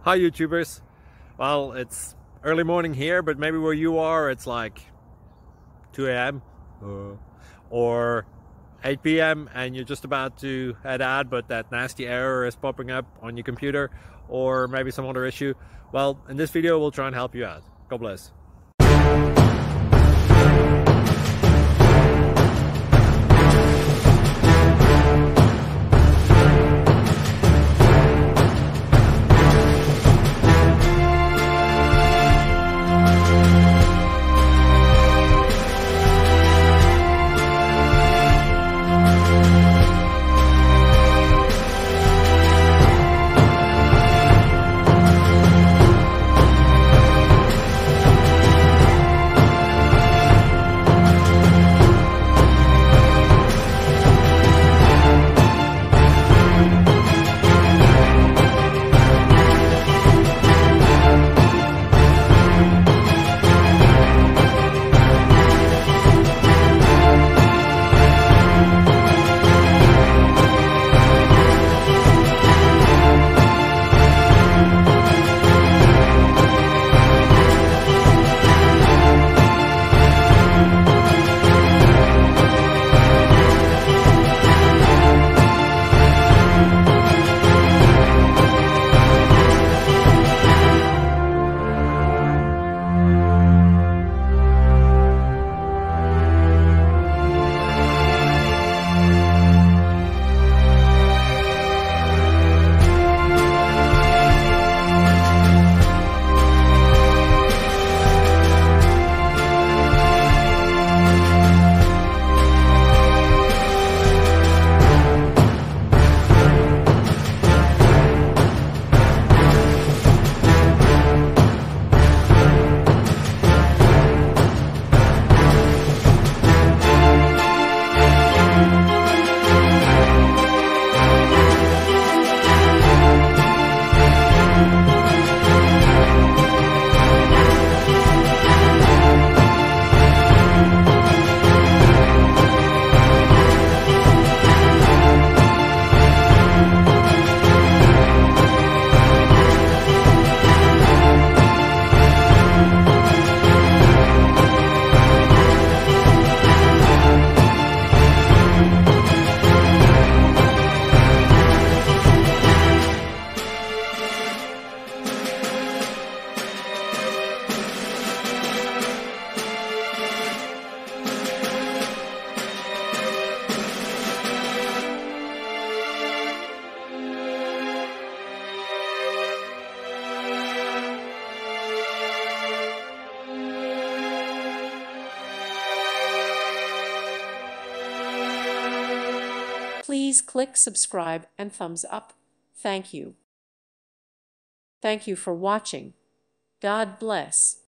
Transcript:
Hi YouTubers. Well, it's early morning here, but maybe where you are it's like 2 a.m. or 8 p.m. and you're just about to head out, but that nasty error is popping up on your computer, or maybe some other issue. Well, in this video we'll try and help you out. God bless. Please click subscribe and thumbs up. Thank you. Thank you for watching. God bless.